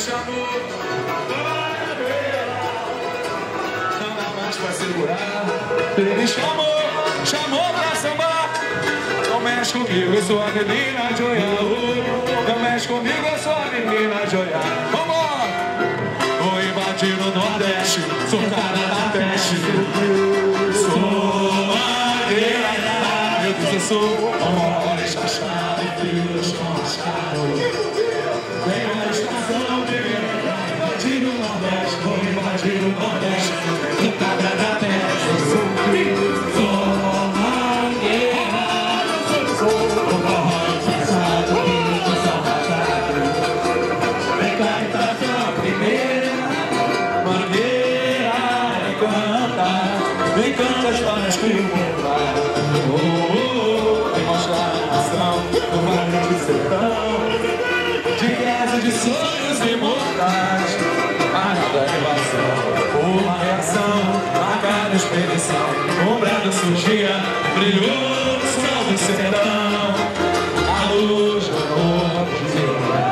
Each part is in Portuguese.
chamou, não dá mais pra segurar. Ele chamou pra sambar. Não mexe comigo, eu sou a menina de olhar. Não mexe comigo, eu sou a menina de olhar. Vambora! Vou invadir o Nordeste, sou cara da peste. Sou a guerra, meu Deus, eu sou amor, chachado, frio, chachado. Venho na estação, vou invadir o Nordeste, vou invadir o Nordeste. Sou cara da peste, sou frio, sou a guerra. Sou amor, chachado, frio, chachado. Vem cá, estação, primeira maneira de cantar. Vem canta histórias que o mundo vai. Vem mostrar a nação do Vale do Sertão, de guerras e de sonhos imortais. A nada elevação, uma reação, a cada expedição. Um brado surgia, brilhou no sol do sertão. A luz do novo dia.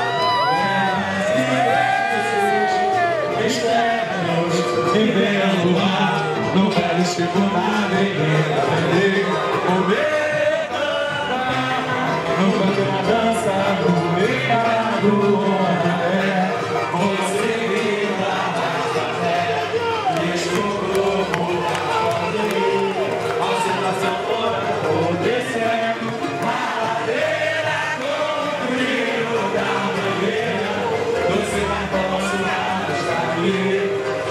Vivendo lá no velho Chico na avenida, vender o meu no canto na dança, no mercado, você grita na fé, e escutou por a observação toda, descendo a ladeira com o brilho da bandeira, você vai possuar está aqui.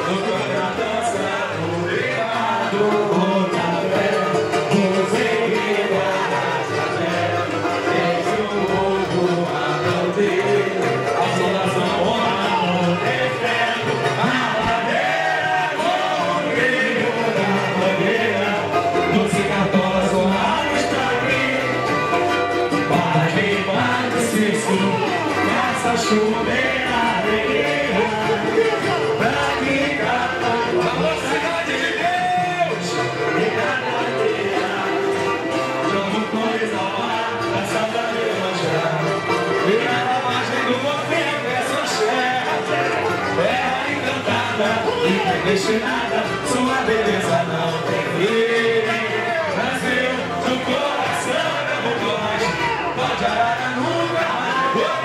Chover na areia, pra que canta a cidade de Deus, e cada dia, jogo cores ao mar, da saudade de manjar, e na margem do movimento é sua terra encantada, e predestinada, sua beleza não tem fim. Brasil, no coração da voz, pode arar nunca mais.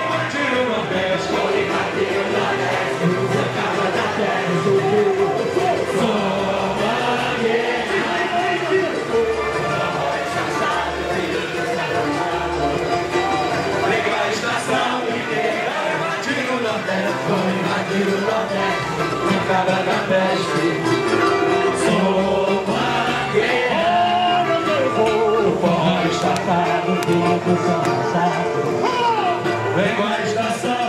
Cara da peste, sou uma guerra, o forró está caro, o tempo só passado. Vem com a estação.